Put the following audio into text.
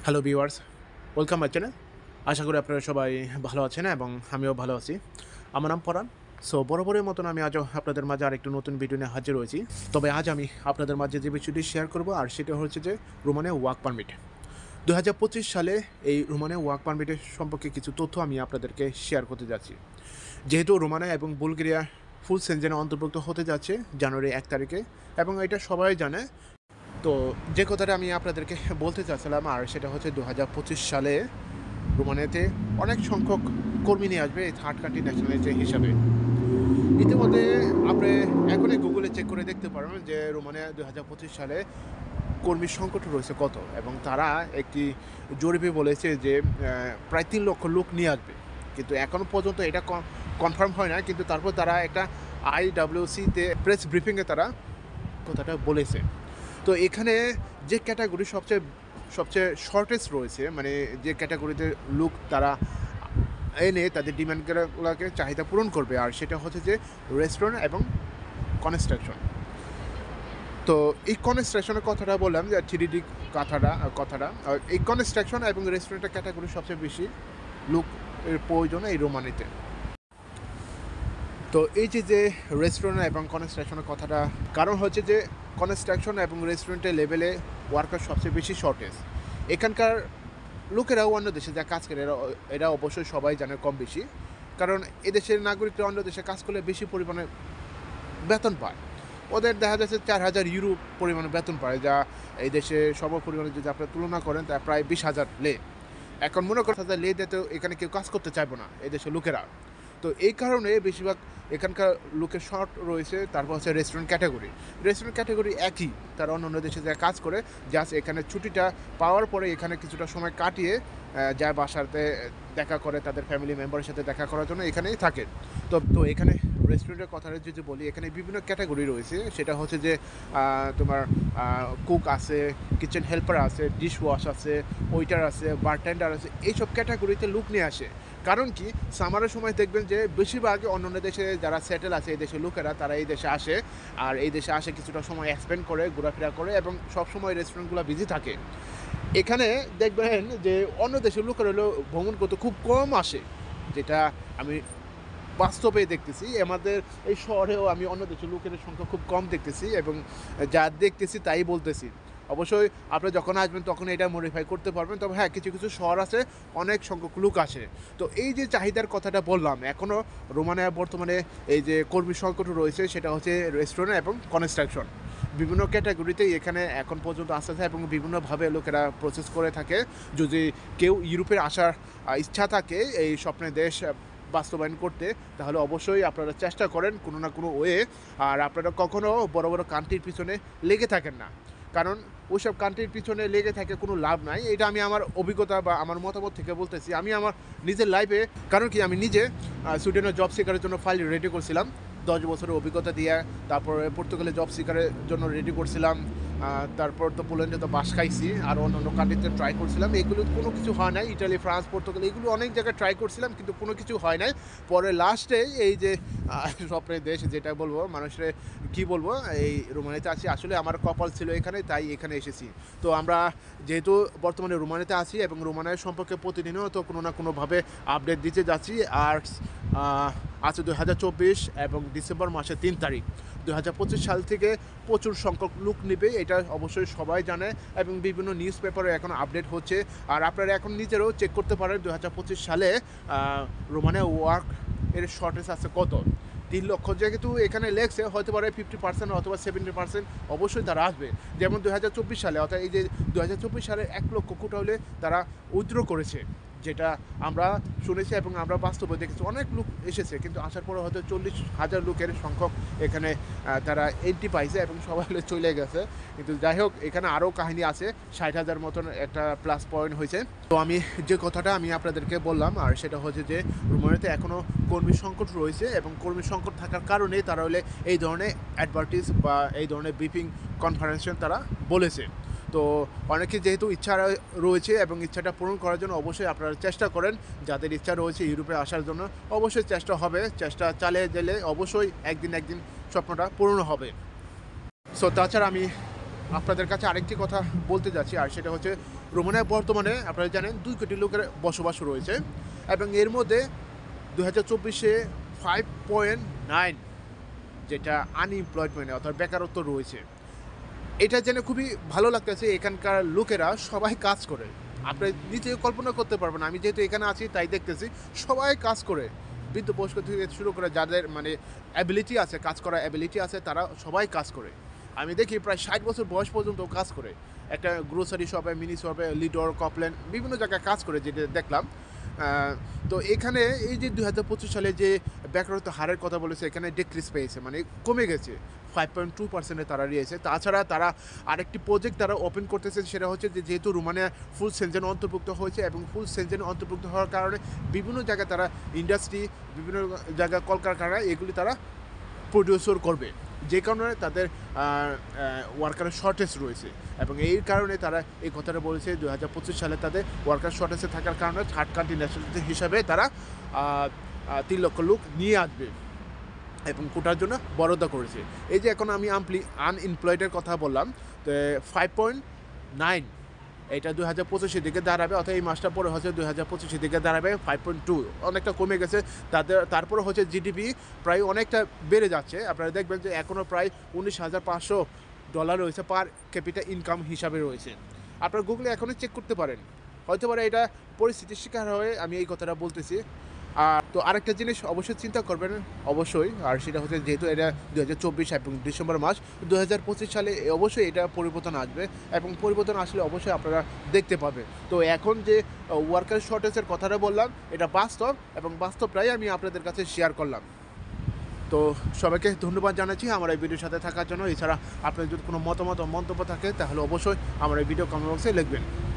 Hello viewers, welcome my channel. আশা করি আপনারা সবাই ভালো আছেন এবং আমিও ভালো আছি। আমার নাম পরাণ। সো বরাবরের মতন আমি আজও আপনাদের মাঝে আরেকটু নতুন ভিডিও নিয়ে হাজির হয়েছি। তবে আজ আমি আপনাদের মাঝে যে বিষয়টি শেয়ার করব আর সেটা হচ্ছে যে রোমানিয়া ওয়ার্ক পারমিট। ২০২৫ সালে এই রোমানিয়া ওয়ার্ক পারমিটের সম্পর্কে কিছু তথ্য আমি আপনাদেরকে শেয়ার করতে যাচ্ছি। যেহেতু রোমানিয়া এবং বুলগেরিয়া ফুল সেনজেনে অন্তর্ভুক্ত হতে যাচ্ছে জানুয়ারি ১ তারিখে এবং এটা সবাই জানে। তো যে কথাটা আমি আপনাদেরকে বলতে চাচ্ছিলাম আর সেটা হচ্ছে ২০২৫ সালে রোমানিয়াতে অনেক সংখ্যক কর্মী নিয়ে আসবে এই থার্ড কান্ট্রি ন্যাশনালিটি হিসাবে। ইতিমধ্যে আপনি এখনই গুগলে চেক করে দেখতে পারবেন যে রোমানিয়া ২০২৫ সালে কর্মীর সংকট রয়েছে কত, এবং তারা একটি জরিপে বলেছে যে প্রায় ৩ লক্ষ লোক নিয়ে আসবে। কিন্তু এখনও পর্যন্ত এটা কনফার্ম হয় না, কিন্তু তারপর তারা একটা আইডব্লিউসিতে প্রেস ব্রিফিংয়ে তারা কথাটা বলেছে। তো এখানে যে ক্যাটাগরি সবচেয়ে সবচেয়ে শর্টেজ রয়েছে, মানে যে ক্যাটাগরিতে লোক তারা এনে তাদের ডিমান্ডগুলোকে চাহিদা পূরণ করবে, আর সেটা হচ্ছে যে রেস্টুরেন্ট এবং কনস্ট্রাকশন। তো এই কনস্ট্রাকশনের কথাটা বললাম যে 3D কথাটা এই কনস্ট্রাকশন এবং রেস্টুরেন্টের ক্যাটাগরি সবচেয়ে বেশি লোক এর প্রয়োজন এই রোমানিতে। তো এই যে রেস্টুরেন্ট এবং কনস্ট্রাকশনের কথাটা, কারণ হচ্ছে যে কনস্ট্রাকশন এবং রেস্টুরেন্টের লেভেলে ওয়ার্কার সবচেয়ে বেশি শর্টেজ। এখানকার লোকেরাও অন্য দেশে যা কাজ করে এরা অবশ্যই সবাই জানে কম বেশি, কারণ এদেশের নাগরিকরা অন্য দেশে কাজ করলে বেশি পরিমাণে বেতন পায়। ওদের দেখা যাচ্ছে ৪,০০০ ইউরো পরিমাণে বেতন পায়, যা এই দেশে সম পরিমাণে যদি আপনারা তুলনা করেন তা প্রায় ২০,০০০ লে। এখন মনে করতে যে লে দিতে এখানে কেউ কাজ করতে চাইবো না এই দেশের লোকেরা। তো এই কারণে বেশিরভাগ এখানকার লোকের শর্ট রয়েছে। তারপর হচ্ছে রেস্টুরেন্ট ক্যাটাগরি একই, তারা অন্য অন্য দেশে যা কাজ করে, জাস্ট এখানে ছুটিটা পাওয়ার পরে এখানে কিছুটা সময় কাটিয়ে যায় বাসাতে দেখা করে, তাদের ফ্যামিলি মেম্বারের সাথে দেখা করার জন্য এখানেই থাকে। তো এখানে রেস্টুরেন্টের কথাটা যদি বলি, এখানে বিভিন্ন ক্যাটাগরি রয়েছে। সেটা হচ্ছে যে তোমার কুক আছে, কিচেন হেল্পার আছে, ডিশ ওয়াশ আছে, ওয়েটার আছে, বারটেন্ডার আছে, এইসব ক্যাটাগরিতে লোক নিয়ে আসে। কারণ কি, সামারের সময় দেখবেন যে বেশিরভাগ অন্য অন্য দেশে যারা সেটেল আছে এই দেশের লোকেরা, তারা এই দেশে আসে, আর এই দেশে আসে কিছুটা সময় এক্সপেন্ড করে, ঘোরাফেরা করে, এবং সবসময় রেস্টুরেন্টগুলো বিজি থাকে। এখানে দেখবেন যে অন্য দেশের লোকেরা হলো ভ্রমণ করতে খুব কম আসে, যেটা আমি বাস্তবে দেখতেছি। আমাদের এই শহরেও আমি অন্য দেশের লোকের সংখ্যা খুব কম দেখতেছি, এবং যা দেখতেছি তাই বলতেছি। অবশ্যই আপনি যখন আসবেন তখন এটা মডিফাই করতে পারবেন। তবে হ্যাঁ, কিছু কিছু শহর আছে অনেক সংখ্যক লোক আসে। তো এই যে চাহিদার কথাটা বললাম, এখনও রোমানিয়া বর্তমানে এই যে কর্মী সংকট রয়েছে, সেটা হচ্ছে রেস্টুরেন্ট এবং কনস্ট্রাকশন। বিভিন্ন ক্যাটাগরিতেই এখানে এখন পর্যন্ত আসতেছে, এবং বিভিন্নভাবে লোকেরা প্রসেস করে থাকে। যদি কেউ ইউরোপের আসার ইচ্ছা থাকে এই স্বপ্নের দেশ বাস্তবায়ন করতে, তাহলে অবশ্যই আপনারা চেষ্টা করেন কোনো না কোনো ওয়ে। আর আপনারা কখনও বড় বড় কান্ট্রির পিছনে লেগে থাকেন না, কারণ ওইসব কান্ট্রির পিছনে লেগে থাকে কোনো লাভ নাই। এটা আমি আমার অভিজ্ঞতা বা আমার মতামত থেকে বলতেছি। আমি আমার নিজের লাইফে, কারণ কি আমি নিজে সুইডেনের জব সিকারের জন্য ফাইল রেডি করছিলাম 10 বছরের অভিজ্ঞতা দিয়ে। তারপরে পর্তুগালে জব সিকারের জন্য রেডি করছিলাম। তারপর তো পোল্যান্ডে তো বাস খাইছি, আর অন্য অন্য কান্ট্রিতে ট্রাই করছিলাম, এগুলো কোনো কিছু হয় নাই। ইটালি, ফ্রান্স, পর্তুগাল, এগুলো অনেক জায়গায় ট্রাই করছিলাম, কিন্তু কোনো কিছু হয় নাই। পরে লাস্টে এই যে স্বপ্নের দেশ, যেটা বলবো মানুষের কী বলবো, এই রোমানিয়াতে আছি। আসলে আমার কপাল ছিল এখানে, তাই এখানে এসেছি। তো আমরা যেহেতু বর্তমানে রোমানিয়াতে আছি এবং রোমানিয়া সম্পর্কে প্রতিদিনও তো কোনো না কোনোভাবে আপডেট দিতে যাচ্ছি। আর আছে 2024 এবং ডিসেম্বর মাসের 3 তারিখ 2025 সাল থেকে প্রচুর সংখ্যক লোক নেবে, এটা অবশ্যই সবাই জানে, এবং বিভিন্ন নিউজ পেপারে এখন আপডেট হচ্ছে। আর আপনারা এখন নিজেরাও চেক করতে পারেন 2025 সালে রোমানিয়া ওয়ার্ক এর শর্টেজ আছে কত। 3 লক্ষ, যেহেতু এখানে লেগছে, হতে পারে 50% অথবা 70% অবশ্যই তারা আসবে। যেমন 2024 সালে, অর্থাৎ এই যে 2024 সালে 1 লক্ষ কোটা হলে তারা উইথড্র করেছে, যেটা আমরা শুনেছি এবং আমরা বাস্তবে দেখেছি। অনেক লোক এসেছে, কিন্তু আসার পরে হয়তো 40,000 লোকের সংখ্যক এখানে তারা এন্ট্রি পাইছে এবং সবাই হলে চলে গেছে। কিন্তু যাই হোক, এখানে আরও কাহিনী আছে। 60,000 মতন একটা প্লাস পয়েন্ট হয়েছে। তো আমি যে কথাটা আমি আপনাদেরকে বললাম, আর সেটা হচ্ছে যে রোমানিয়াতে এখনও কর্মী সংকট রয়েছে, এবং কর্মী সংকট থাকার কারণে তারা হলে এই ধরনের অ্যাডভার্টিস বা এই ধরনের ব্রিফিং কনফারেন্সে তারা বলেছে। তো অনেকে যেহেতু ইচ্ছা রয়েছে এবং ইচ্ছাটা পূরণ করার জন্য অবশ্যই আপনারা চেষ্টা করেন। যাদের ইচ্ছা রয়েছে ইউরোপে আসার জন্য, অবশ্যই চেষ্টা হবে, চেষ্টা চালিয়ে গেলে অবশ্যই একদিন স্বপ্নটা পূরণ হবে। সো তাছাড়া আমি আপনাদের কাছে আরেকটি কথা বলতে যাচ্ছি, আর সেটা হচ্ছে রোমানিয়ায় বর্তমানে আপনারা জানেন 2 কোটি লোকের বসবাস রয়েছে এবং এর মধ্যে 2024-এ 5.9 যেটা আনএমপ্লয়মেন্ট অর্থাৎ বেকারত্ব রয়েছে। এটা জেনে খুবই ভালো লাগতেছে, এখানকার লোকেরা সবাই কাজ করে। আপনি নিজে কল্পনা করতে পারবেন, আমি যেহেতু এখানে আছি তাই দেখতেছি সবাই কাজ করে, বৃদ্ধ বয়স্ক থেকে শুরু করে যাদের মানে অ্যাবিলিটি আছে, কাজ করার অ্যাবিলিটি আছে, তারা সবাই কাজ করে। আমি দেখি প্রায় 60 বছর বয়স পর্যন্ত কাজ করে, একটা গ্রোসারি শপে, মিনি শপে, লিডর, কপলেন বিভিন্ন জায়গায় কাজ করে, যেটা দেখলাম। তো এখানে এই যে 2025 সালে যে বেকারত্ব হারের কথা বলেছে, এখানে ডিক্রিজ পেয়েছে, মানে কমে গেছে, 5.2% তারা রয়েছে। তাছাড়া তারা আরেকটি প্রজেক্ট তারা ওপেন করতেছে, সেটা হচ্ছে যে যেহেতু রোমানিয়া ফুল সেনজেন অন্তর্ভুক্ত হয়েছে এবং ফুল সেনজেন অন্তর্ভুক্ত হওয়ার কারণে বিভিন্ন জায়গায় তারা ইন্ডাস্ট্রি, বিভিন্ন জায়গায় কলকারখানা এগুলি তারা প্রডিউসর করবে, যে কারণে তাদের ওয়ার্কারের শর্টেজ রয়েছে এবং এই কারণে তারা এই কথাটা বলেছে 2025 সালে তাদের ওয়ার্কার শর্টেজে থাকার কারণে থার্ড কান্ট্রি ন্যাশনালিটি হিসাবে তারা 3 লক্ষ লোক নিয়ে আসবে এবং কোটার জন্য বরাদ্দ করেছে। এই যে এখন আমি আনএমপ্লয়েডের কথা বললাম, তো 5.9 এটা 2025-এর দিকে দাঁড়াবে, অর্থাৎ এই মাসটা পরে হচ্ছে 2025-এর দিকে দাঁড়াবে 5.2, অনেকটা কমে গেছে তারপরে হচ্ছে জিডিপি প্রায় অনেকটা বেড়ে যাচ্ছে। আপনারা দেখবেন যে এখনও প্রায় $19,500 রয়েছে পার ক্যাপিটা ইনকাম হিসাবে রয়েছে। আপনারা গুগলে এখনই চেক করতে পারেন, হয়তো পারে এটা পরিস্থিতির শিকার হয়ে আমি এই কথাটা বলতেছি। আর তো আরেকটা জিনিস অবশ্যই চিন্তা করবেন অবশ্যই, আর সেটা হচ্ছে যেহেতু এটা 2024 এবং ডিসেম্বর মাস, 2025 সালে অবশ্যই এটা পরিবর্তন আসবে এবং পরিবর্তন আসলে অবশ্যই আপনারা দেখতে পাবেন। তো এখন যে ওয়ার্কার শর্টেজের কথাটা বললাম, এটা বাস্তব এবং বাস্তবটাই আমি আপনাদের কাছে শেয়ার করলাম। তো সবাইকে ধন্যবাদ জানাচ্ছি আমার এই ভিডিওর সাথে থাকার জন্য। এছাড়া আপনার যদি কোনো মতামত ও মন্তব্য থাকে তাহলে অবশ্যই আমার এই ভিডিও কমেন্ট বক্সে লিখবেন।